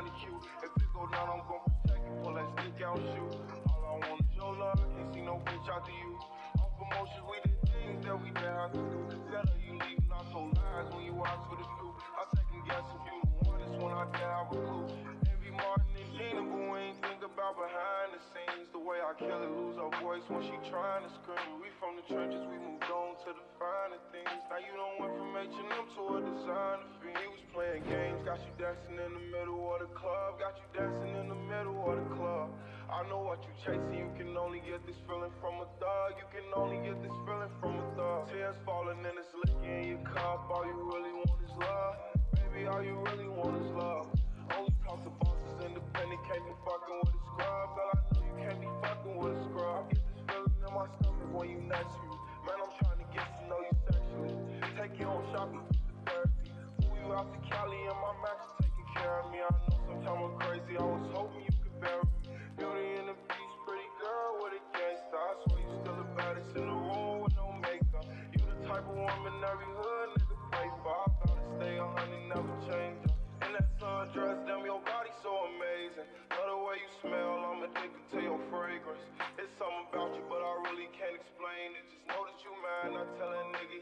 kinda cute. If it go down, I'm gon' protect you. Pull that stick out, shoot. All I want is your love. Can't see no bitch after you. Off emotions, we did things that we didn't have to do. Tell her you leave, not so lies when you ask for the view. I second guess if you the one, it's when I didn't have a clue. Envy Martin and Gina, but we ain't think about behind the scenes. The way I kill it, lose our voice when she trying to scream. We from the trenches, we moved on to the finer things. Now you done went from H&M to a designer fiend. He was playing games, got you dancing in the middle of the club. Got you dancing in the middle of the club. I know what you chasing, you can only get this feeling from a thug. You can only get this feeling from a thug. Tears falling and it's licking in your cup. All you really want is love. Baby, all you really want is love. Only talk to bosses, independent, can't be fucking with a scrub. Girl, I know you can't be fucking with a scrub. I get this feeling in my stomach when you next to me. Man, I'm trying to get to know you sexually. Take you on shopping, to therapy. Pull you out to Cali and my mattress taking care of me. I know sometimes I'm crazy, I was hoping you could bear me. Beauty and the Beast, pretty girl with a gangster. I swear you still the baddest in the room with no makeup. You the type of woman every hood nigga pray for. I gotta stay 100, never change up. In that sundress, damn, your body so amazing. Love the way you smell, I'm addicted to your fragrance. It's something about you, but I really can't explain it. Just know that you mine, I tell that nigga